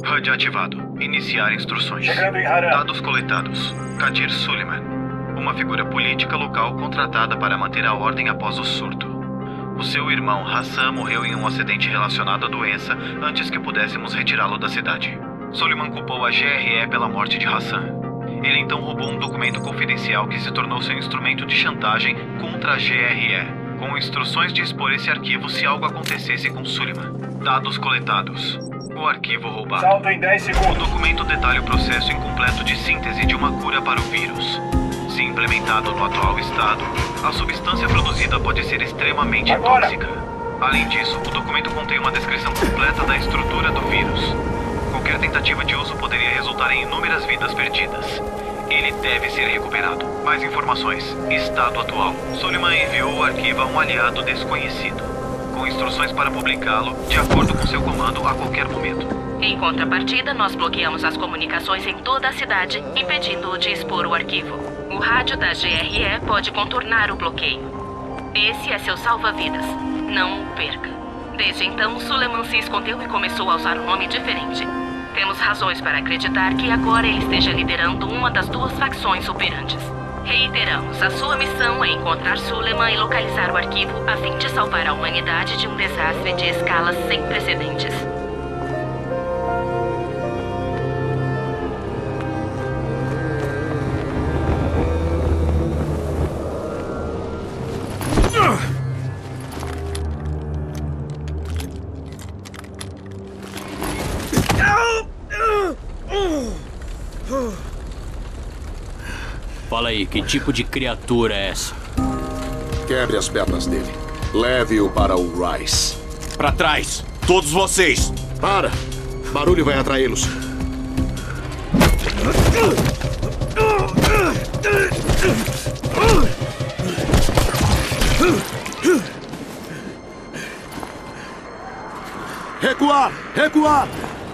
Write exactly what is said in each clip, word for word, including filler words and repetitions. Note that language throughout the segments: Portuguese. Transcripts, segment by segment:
H U D ativado. Iniciar instruções. Chegando em Haran. Dados coletados. Kadir Suleiman. Uma figura política local contratada para manter a ordem após o surto. O seu irmão Hassan morreu em um acidente relacionado à doença antes que pudéssemos retirá-lo da cidade. Suleiman culpou a G R E pela morte de Hassan. Ele então roubou um documento confidencial que se tornou seu instrumento de chantagem contra a G R E, com instruções de expor esse arquivo se algo acontecesse com Suleiman. Dados coletados. O arquivo roubado. Salto em dez O segundos. documento detalha o processo incompleto de síntese de uma cura para o vírus. Se implementado no atual estado, a substância produzida pode ser extremamente Agora. tóxica. Além disso, o documento contém uma descrição completa da estrutura do vírus. Qualquer tentativa de uso poderia resultar em inúmeras vidas perdidas. Ele deve ser recuperado. Mais informações. Estado atual. Suleiman enviou o arquivo a um aliado desconhecido, com instruções para publicá-lo de acordo com seu comando a qualquer momento. Em contrapartida, nós bloqueamos as comunicações em toda a cidade, impedindo-o de expor o arquivo. O rádio da G R E pode contornar o bloqueio. Esse é seu salva-vidas. Não o perca. Desde então, Suleiman se escondeu e começou a usar um nome diferente. Temos razões para acreditar que agora ele esteja liderando uma das duas facções operantes. Reiteramos, a sua missão é encontrar Suleiman e localizar o arquivo a fim de salvar a humanidade de um desastre de escalas sem precedentes. Fala aí, que tipo de criatura é essa? Quebre as pernas dele. Leve-o para o Rice. Pra trás! Todos vocês! Para! Barulho vai atraí-los. Recuar! Recuar!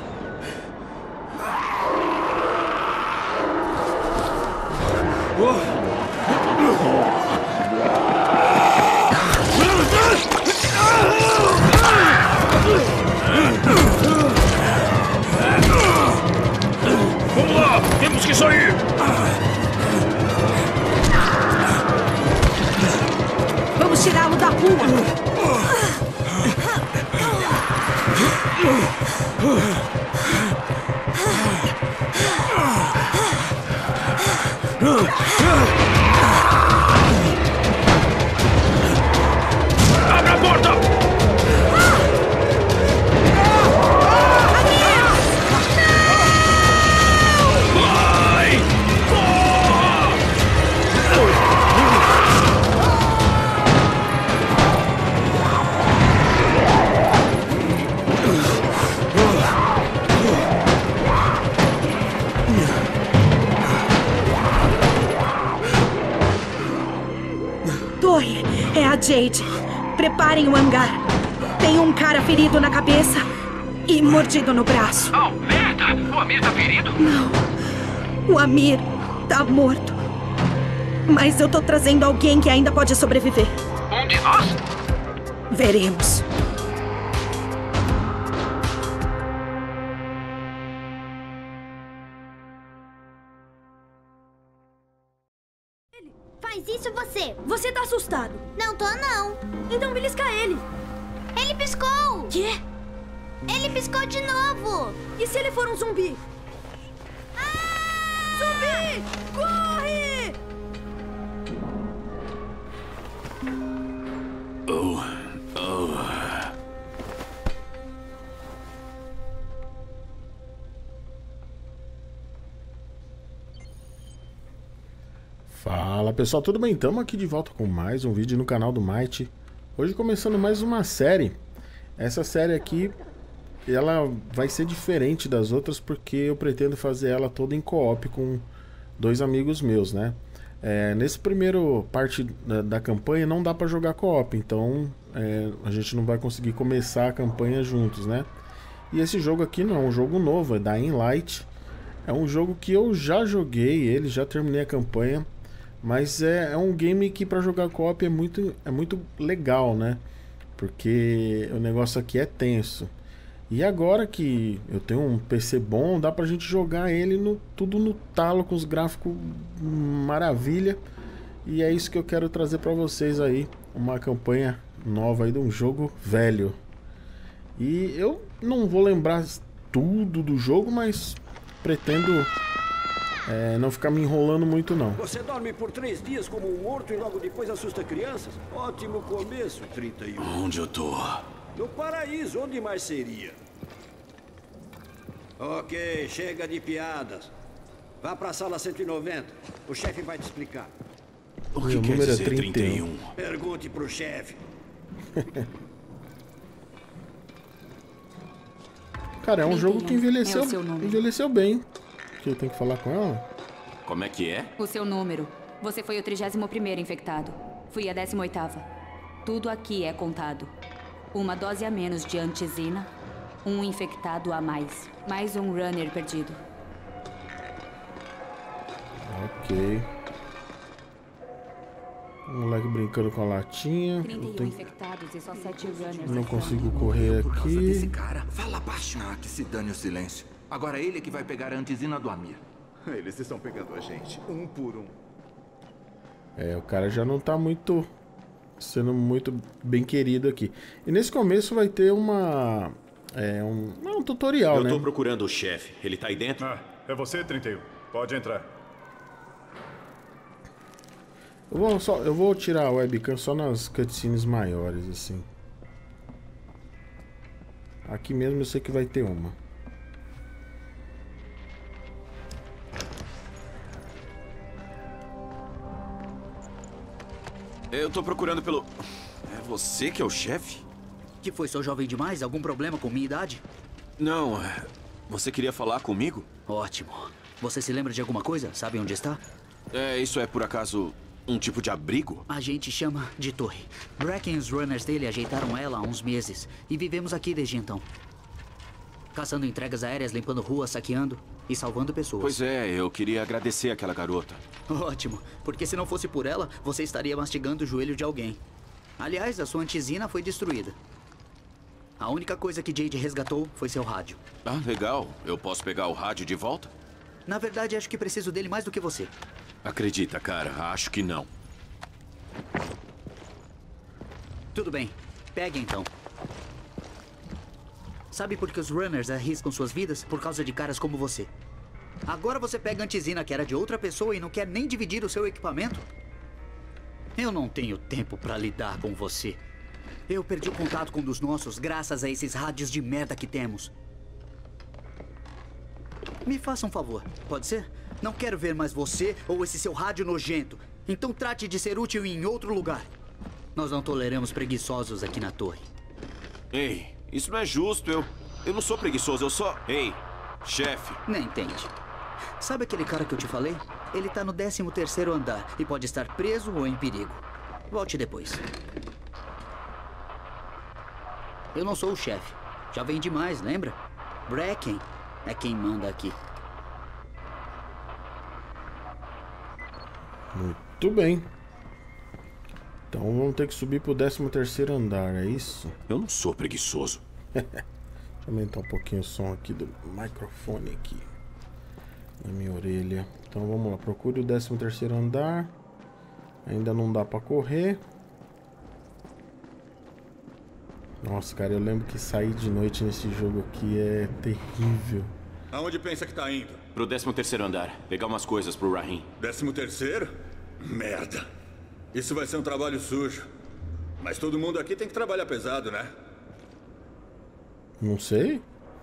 Vamos lá! Temos que sair! Vamos tirá-lo da rua! Abra a porta! Vai! Corra! Torre, é a Jade. Preparem o hangar. Tem um cara ferido na cabeça e mordido no braço. Oh, merda! O Amir tá ferido? Não. O Amir tá morto. Mas eu tô trazendo alguém que ainda pode sobreviver. Um de nós? Veremos. Faz isso você! Você tá assustado. Não tô, não! Então belisca ele. Ele piscou! Quê? Ele piscou de novo! E se ele for um zumbi? Ah! Zumbi! Corre! Oh, oh. Fala pessoal, tudo bem? Estamos aqui de volta com mais um vídeo no canal do Might. Hoje começando mais uma série. Essa série aqui, ela vai ser diferente das outras porque eu pretendo fazer ela toda em co-op com dois amigos meus, né? É, nesse primeiro parte da, da campanha não dá para jogar co-op, então é, a gente não vai conseguir começar a campanha juntos, né? E esse jogo aqui não é um jogo novo, é Dying Light. É um jogo que eu já joguei ele, já terminei a campanha. Mas é, é um game que para jogar co-op é muito, é muito legal, né? Porque o negócio aqui é tenso. E agora que eu tenho um P C bom, dá pra gente jogar ele no, tudo no talo, com os gráficos maravilha. E é isso que eu quero trazer pra vocês aí, uma campanha nova aí de um jogo velho. E eu não vou lembrar tudo do jogo, mas pretendo é, não ficar me enrolando muito não. Você dorme por três dias como um morto e logo depois assusta crianças? Ótimo começo, trinta e um. Onde eu tô? No paraíso, onde mais seria? Ok, chega de piadas. Vá pra sala cento e noventa. O chefe vai te explicar. O que Meu quer número é dizer trinta e um. trinta e um? Pergunte pro chefe. Cara, é um jogo que envelheceu, É o seu número. envelheceu bem. Que eu tenho que falar com ela? Como é que é? O seu número. Você foi o trigésimo primeiro infectado. Fui a décima oitava. Tudo aqui é contado. Uma dose a menos de antizina. Um infectado a mais. Mais um runner perdido. Ok. O moleque brincando com a latinha. trinta e Eu um tenho- infectados e só sete runners. Não consigo correr Por causa desse aqui. cara, fala baixo. Ah, que se dane o silêncio. Agora ele é que vai pegar a antizina do Amir. Eles estão pegando a gente, um por um. É, o cara já não tá muito... sendo muito bem querido aqui. E nesse começo vai ter uma... É um, é um tutorial, Eu né? tô procurando o chefe. Ele tá aí dentro? Ah, é você, trinta e um. Pode entrar. Eu vou, só, eu vou tirar a webcam só nas cutscenes maiores, assim. Aqui mesmo eu sei que vai ter uma. Eu tô procurando pelo... É você que é o chefe? Que foi, sou jovem demais? Algum problema com minha idade? Não, é... Você queria falar comigo? Ótimo. Você se lembra de alguma coisa? Sabe onde está? É, isso é por acaso um tipo de abrigo? A gente chama de torre. Bracken e os runners dele ajeitaram ela há uns meses. E vivemos aqui desde então. Caçando entregas aéreas, limpando ruas, saqueando e salvando pessoas. Pois é, eu queria agradecer aquela garota. Ótimo, porque se não fosse por ela, você estaria mastigando o joelho de alguém. Aliás, a sua antizina foi destruída. A única coisa que Jade resgatou foi seu rádio. Ah, legal. Eu posso pegar o rádio de volta? Na verdade, acho que preciso dele mais do que você. Acredita, cara, acho que não. Tudo bem, pegue então. Sabe por que os runners arriscam suas vidas? Por causa de caras como você. Agora você pega a antizina que era de outra pessoa e não quer nem dividir o seu equipamento? Eu não tenho tempo pra lidar com você. Eu perdi o contato com um dos nossos graças a esses rádios de merda que temos. Me faça um favor, pode ser? Não quero ver mais você ou esse seu rádio nojento. Então trate de ser útil em outro lugar. Nós não toleramos preguiçosos aqui na torre. Ei, isso não é justo. Eu, eu não sou preguiçoso, eu só... Ei, chefe. Nem entende. Sabe aquele cara que eu te falei? Ele tá no décimo terceiro andar e pode estar preso ou em perigo. Volte depois. Eu não sou o chefe. Já vem demais, lembra? Bracken é quem manda aqui. Muito bem. Então vamos ter que subir pro décimo terceiro andar, é isso? Eu não sou preguiçoso. Deixa eu aumentar um pouquinho o som aqui do microfone aqui na minha orelha. Então vamos lá, procure o décimo terceiro andar. Ainda não dá pra correr. Nossa, cara, eu lembro que sair de noite nesse jogo aqui é terrível. Aonde pensa que tá indo? Pro décimo terceiro andar. Pegar umas coisas pro Rahim. Décimo terceiro? Merda. Isso vai ser um trabalho sujo. Mas todo mundo aqui tem que trabalhar pesado, né? Não sei.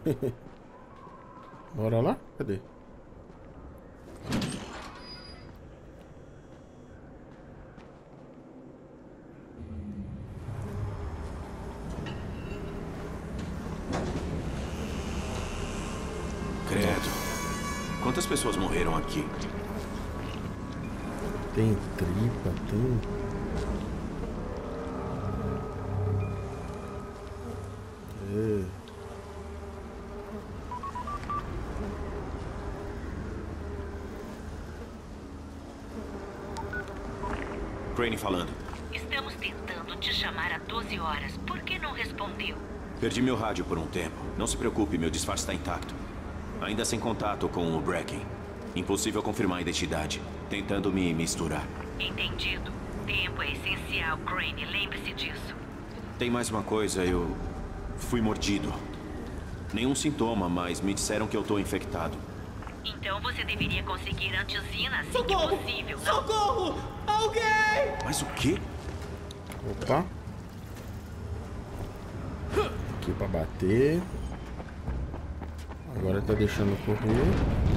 Bora lá? Cadê? Credo. Quantas pessoas morreram aqui? Tem tripa, tem... É. Crane falando. Estamos tentando te chamar há doze horas. Por que não respondeu? Perdi meu rádio por um tempo. Não se preocupe, meu disfarce está intacto. Ainda sem contato com o Bracken. Impossível confirmar a identidade. Tentando me misturar. Entendido. Tempo é essencial, Crane. Lembre-se disso. Tem mais uma coisa, eu... fui mordido. Nenhum sintoma, mas me disseram que eu tô infectado. Então você deveria conseguir antisina assim Socorro! que possível. Não? Socorro! Alguém! Mas o quê? Opa. Aqui pra bater. Agora tá deixando correr.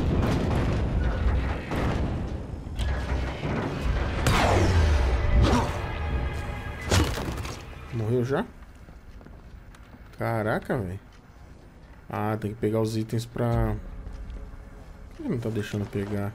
Morreu já? Caraca, velho. Ah, tem que pegar os itens pra... Por que não tá deixando pegar?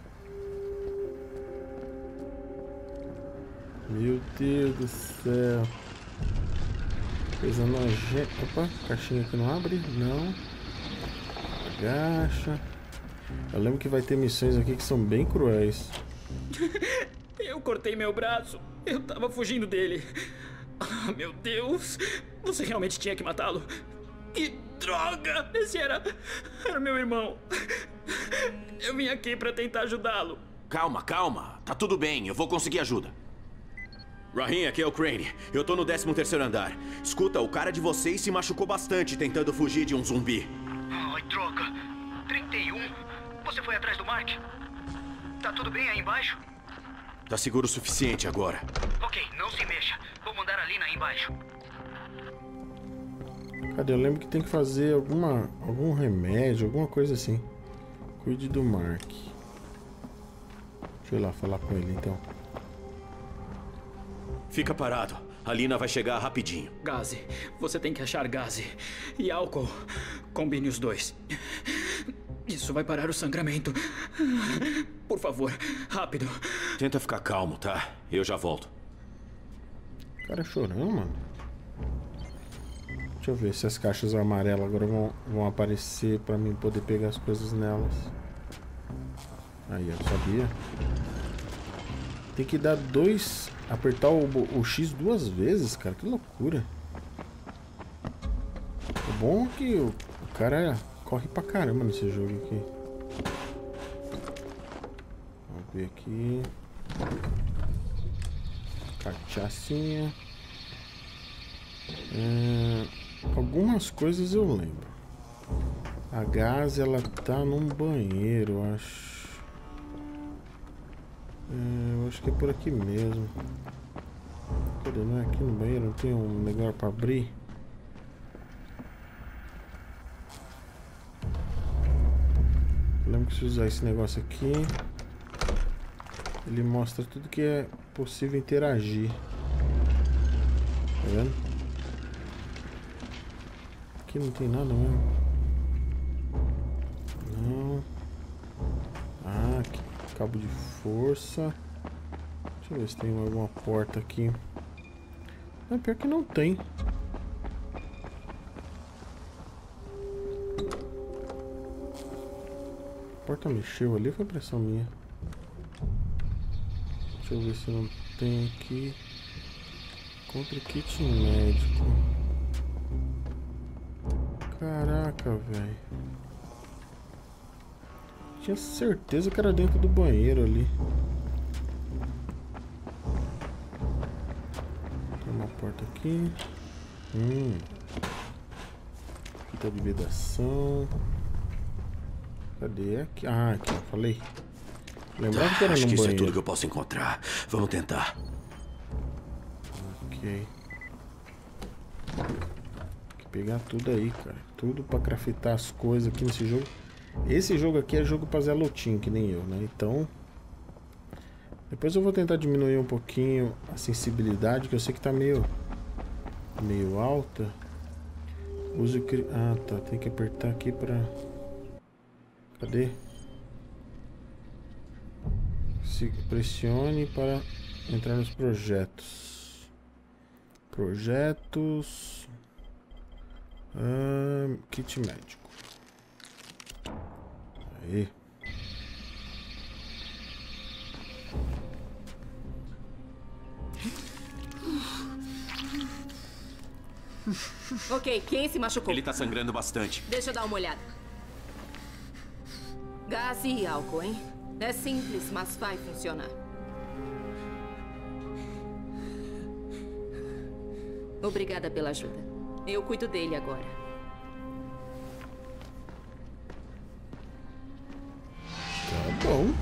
Meu Deus do céu. Coisa nojenta. Opa, caixinha que não abre? Não. Agacha. Eu lembro que vai ter missões aqui que são bem cruéis. Eu cortei meu braço. Eu tava fugindo dele. Ah, meu Deus. Você realmente tinha que matá-lo? Que droga! Esse era... era meu irmão. Eu vim aqui pra tentar ajudá-lo. Calma, calma. Tá tudo bem, eu vou conseguir ajuda. Rahim, aqui é o Crane. Eu tô no décimo terceiro andar. Escuta, o cara de vocês se machucou bastante tentando fugir de um zumbi. Ai, droga. trinta e um. Você foi atrás do Mark? Tá tudo bem aí embaixo? Tá seguro o suficiente agora. Ok, não se mexa. Vou mandar a Lina aí embaixo. Cadê? Eu lembro que tem que fazer alguma, algum remédio, alguma coisa assim. Cuide do Mark. Deixa eu ir lá falar com ele então. Fica parado. A Lina vai chegar rapidinho. Gaze. Você tem que achar gaze. E álcool. Combine os dois. Isso vai parar o sangramento. Por favor, rápido. Tenta ficar calmo, tá? Eu já volto. O cara é chorão, mano. Deixa eu ver se as caixas amarelas agora vão, vão aparecer pra mim poder pegar as coisas nelas. Aí, eu sabia. Tem que dar dois... Apertar o, o X duas vezes, cara. Que loucura. O bom é que o, o cara corre pra caramba nesse jogo aqui. Vamos ver aqui. Cachaçinha. É, algumas coisas eu lembro. A Gaze, ela tá num banheiro, eu acho. É, eu acho que é por aqui mesmo. Cadê? Não é aqui no banheiro? Não tem um negócio pra abrir? Eu lembro que se usar esse negócio aqui, ele mostra tudo que é possível interagir. Tá vendo? Aqui não tem nada mesmo. Não. Ah, aqui. Cabo de força. Deixa eu ver se tem alguma porta aqui. Não, pior que não tem. A porta mexeu ali, foi pressão minha. Deixa eu ver se não tem aqui. Contra kit médico. Caraca, velho. Tinha certeza que era dentro do banheiro ali. Tem uma porta aqui. Hum. Fita de vedação. Cadê? Aqui. Ah, aqui, eu falei. Lembrava tá, que era acho no que isso banheiro. é tudo que eu posso encontrar. Vamos tentar. Ok. Tem que pegar tudo aí, cara. Tudo pra craftar as coisas aqui nesse jogo. Esse jogo aqui é jogo pra Zé Lotinho, que nem eu, né? Então... Depois eu vou tentar diminuir um pouquinho a sensibilidade, que eu sei que tá meio... Meio alta. Use o... Ah, tá. Tem que apertar aqui pra... Cadê? Se pressione para entrar nos projetos. Projetos... Ah, kit médico. Aí. Ok, quem se machucou? Ele tá sangrando bastante. Deixa eu dar uma olhada. Gás e álcool, hein? É simples, mas vai funcionar. Obrigada pela ajuda. Eu cuido dele agora. Tá bom.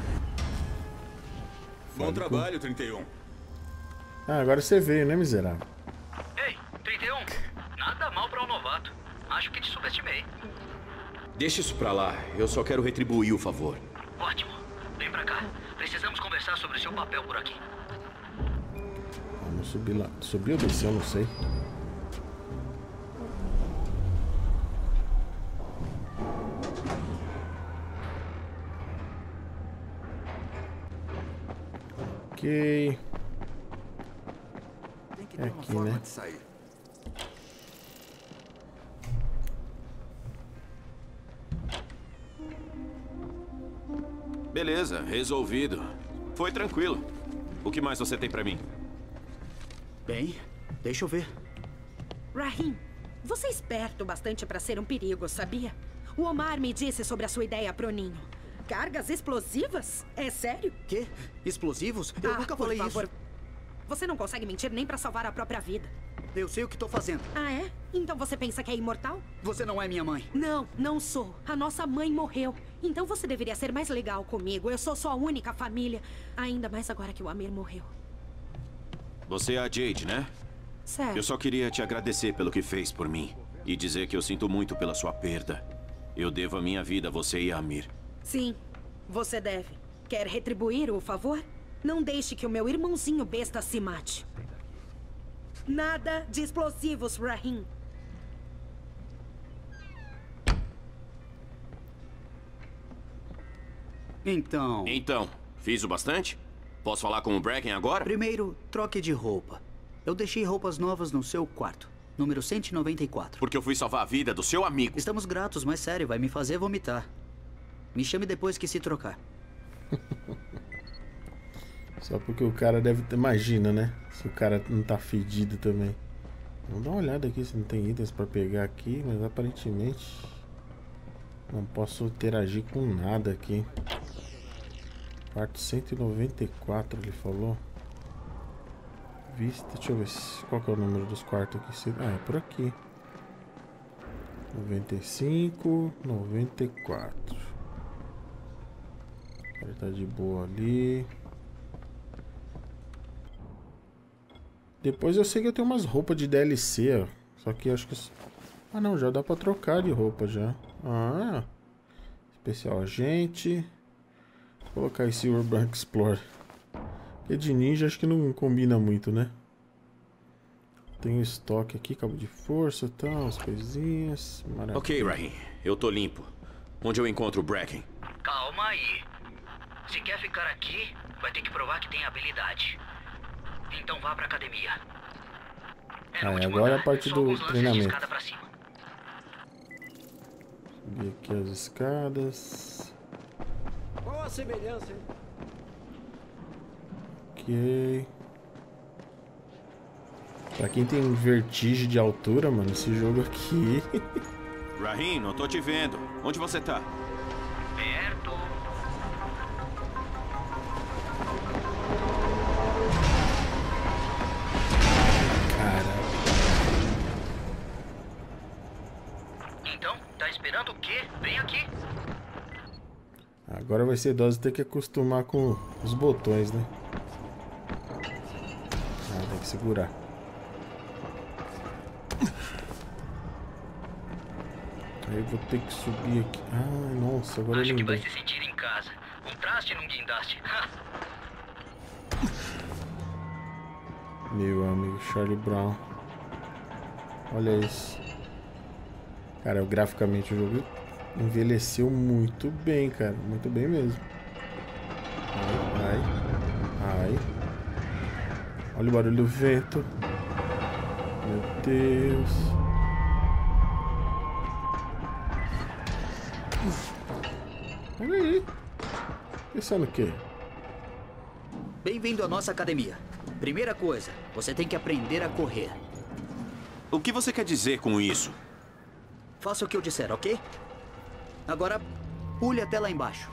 Bom trabalho, trinta e um. Ah, agora você veio, né, miserável? Ei, trinta e um. Nada mal pra um novato. Acho que te subestimei. Deixa isso pra lá. Eu só quero retribuir o favor. Ótimo. Vem pra cá. Precisamos conversar sobre o seu papel por aqui. Vamos subir lá. Subir ou descer, eu não sei. Ok. É aqui, né? Beleza, resolvido. Foi tranquilo. O que mais você tem pra mim? Bem, deixa eu ver. Rahim, você é esperto bastante pra ser um perigo, sabia? O Omar me disse sobre a sua ideia pro ninho. Cargas explosivas? É sério? Quê? Explosivos? Eu ah, nunca por falei favor. isso. Você não consegue mentir nem pra salvar a própria vida. Eu sei o que tô fazendo. Ah, é? Então você pensa que é imortal? Você não é minha mãe. Não, não sou. A nossa mãe morreu. Então você deveria ser mais legal comigo. Eu sou sua única família. Ainda mais agora que o Amir morreu. Você é a Jade, né? Sério? Eu só queria te agradecer pelo que fez por mim. E dizer que eu sinto muito pela sua perda. Eu devo a minha vida a você e a Amir. Sim, você deve. Quer retribuir o favor? Não deixe que o meu irmãozinho besta se mate. Nada de explosivos, Rahim. Então... Então, fiz o bastante? Posso falar com o Bracken agora? Primeiro, troque de roupa. Eu deixei roupas novas no seu quarto. Número cento e noventa e quatro. Porque eu fui salvar a vida do seu amigo. Estamos gratos, mas sério, vai me fazer vomitar. Me chame depois que se trocar. Só porque o cara deve ter... Imagina, né? Se o cara não tá fedido também. Vamos dar uma olhada aqui se não tem itens pra pegar aqui. Mas aparentemente... Não posso interagir com nada aqui. Quarto cento e noventa e quatro, ele falou. Vista, deixa eu ver se, qual que é o número dos quartos aqui. Ah, é por aqui. noventa e cinco, noventa e quatro. O cara tá de boa ali. Depois eu sei que eu tenho umas roupas de D L C, ó. Só que acho que... Ah não, já dá pra trocar de roupa já. Ah, especial agente. Vou colocar esse Urban Explorer. Porque de ninja acho que não combina muito, né? Tem estoque aqui, cabo de força e tal, as coisinhas. Maravilha. Ok, Rahim, eu tô limpo. Onde eu encontro o Bracken? Calma aí. Se quer ficar aqui, vai ter que provar que tem habilidade. Então vá pra academia. É ah, agora é a parte do treinamento. Subir aqui as escadas. Qual a semelhança, hein? Ok. Pra quem tem vertigem de altura, mano, esse jogo aqui... Rahim, não tô te vendo. Onde você tá? Perto. Cara. Então, tá esperando o quê? Vem aqui. Agora vai ser dose ter que acostumar com os botões, né? Ah, tem que segurar. Aí eu vou ter que subir aqui. Ah, nossa, agora Acho eu que vai lembrei. se sentir em casa. Um traste num guindaste. Meu amigo Charlie Brown. Olha isso. Cara, graficamente o jogo envelheceu muito bem, cara. Muito bem mesmo. Ai, ai, ai. Olha o barulho do vento. Meu Deus. Olha aí. Pensando o quê? Bem-vindo à nossa academia. Primeira coisa, você tem que aprender a correr. O que você quer dizer com isso? Faça o que eu disser, ok? Agora, pule até lá embaixo.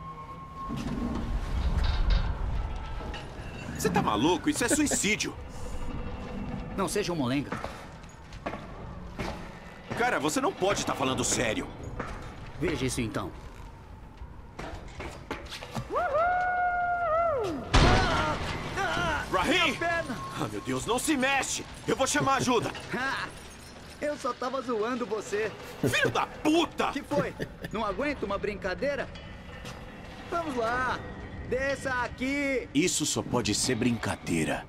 Você tá maluco? Isso é suicídio. Não seja um molenga. Cara, você não pode estar falando sério. Veja isso então. Rahim! Ah, meu Deus, não se mexe! Eu vou chamar ajuda! Eu só tava zoando você. Filho da puta! Que foi? Não aguento uma brincadeira? Vamos lá! Desça aqui! Isso só pode ser brincadeira.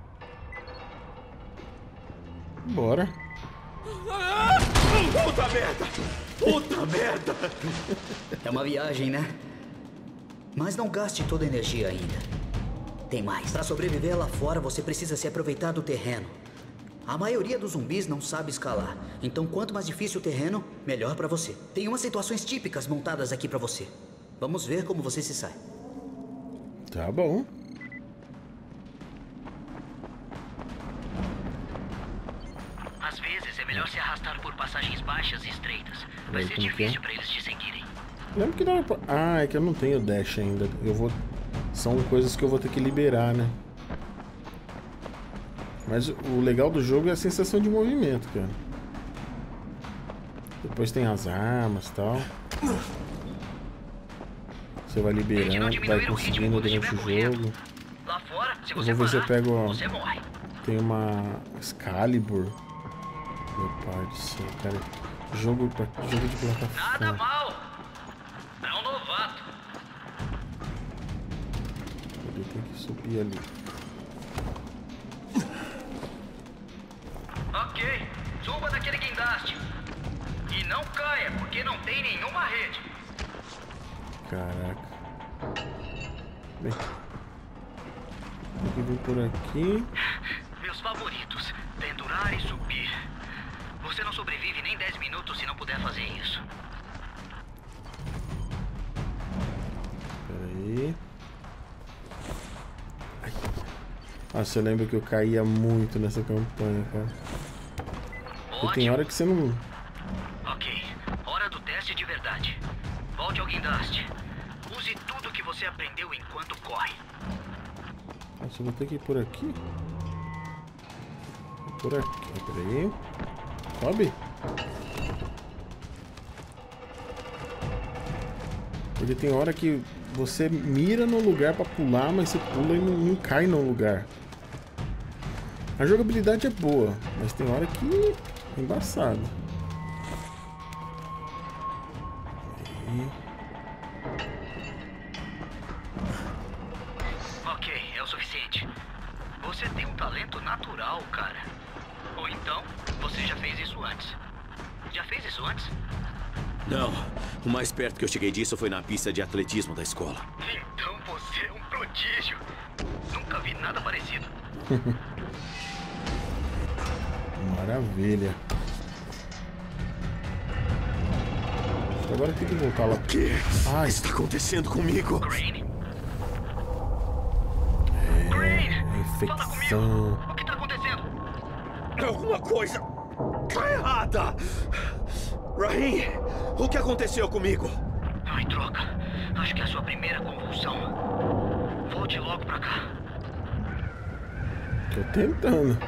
Bora. Ah! Puta merda! Puta merda! É uma viagem, né? Mas não gaste toda a energia ainda. Tem mais. Para sobreviver lá fora, você precisa se aproveitar do terreno. A maioria dos zumbis não sabe escalar. Então, quanto mais difícil o terreno, melhor para você. Tem umas situações típicas montadas aqui para você. Vamos ver como você se sai. Tá bom. Às vezes é melhor se arrastar por passagens baixas e estreitas. Vai Aí, ser como que é? difícil para eles te seguirem. Lembra que dava pra... Ah, é que eu não tenho dash ainda. Eu vou... São coisas que eu vou ter que liberar, né? Mas o legal do jogo é a sensação de movimento, cara. Depois tem as armas e tal. Você vai liberando, vai conseguindo durante o jogo. Lá fora, se Eu você vou ver se eu parar, pego... ó, você morre. Tem uma Excalibur. Meu pai do céu, cara. Jogo, jogo de Nada plataforma. mal. É um novato. Ele tem que subir ali. Ok, suba daquele guindaste. E não caia, porque não tem nenhuma rede. Caraca. Bem. Tem que vir por aqui. Meus favoritos, pendurar e subir. Você não sobrevive nem dez minutos se não puder fazer isso. Pera aí. Ai. Nossa, eu lembro que eu caía muito nessa campanha, cara. E tem hora que você não... Ok, hora do teste de verdade. Volte ao guindaste. Use tudo que você aprendeu enquanto corre. Nossa, eu vou ter que ir por aqui. Por aqui, pera aí. Sobe. Porque tem hora que você mira no lugar pra pular, mas você pula e não, não cai no lugar. A jogabilidade é boa, mas tem hora que é embaçado. Aí. Ok, é o suficiente. Você tem um talento natural, cara. Ou então, você já fez isso antes. Já fez isso antes? Não. O mais perto que eu cheguei disso foi na pista de atletismo da escola. Então você é um prodígio. Nunca vi nada parecido. Maravilha. Agora tem que voltar lá. O que Ai. está acontecendo comigo? Crane? É, Crane, infecção. O que está acontecendo? Alguma coisa tá errada. Rahim, o que aconteceu comigo? Ai, droga. Acho que é a sua primeira convulsão. Volte logo pra cá. Tô tentando.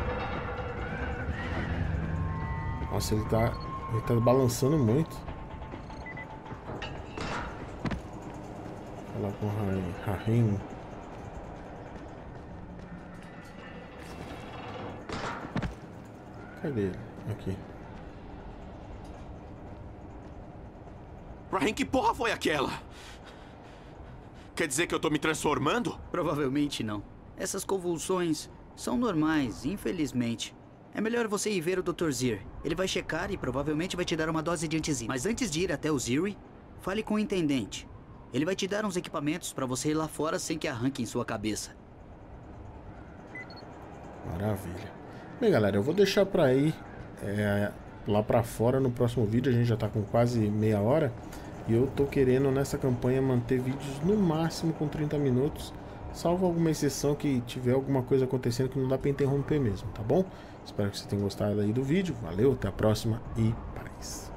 Nossa, ele tá... Ele tá balançando muito. Falar com o Rahim. Cadê ele? Aqui. Rahim, que porra foi aquela? Quer dizer que eu tô me transformando? Provavelmente não. Essas convulsões são normais, infelizmente. É melhor você ir ver o doutor Zir. Ele vai checar e provavelmente vai te dar uma dose de antizina. Mas antes de ir até o Ziri, fale com o intendente. Ele vai te dar uns equipamentos para você ir lá fora sem que arranquem sua cabeça. Maravilha. Bem, galera, eu vou deixar pra ir é, lá pra fora no próximo vídeo. A gente já tá com quase meia hora. E eu tô querendo nessa campanha manter vídeos no máximo com trinta minutos. Salvo alguma exceção que tiver alguma coisa acontecendo que não dá pra interromper mesmo, tá bom? Espero que você tenha gostado aí do vídeo. Valeu, até a próxima e paz.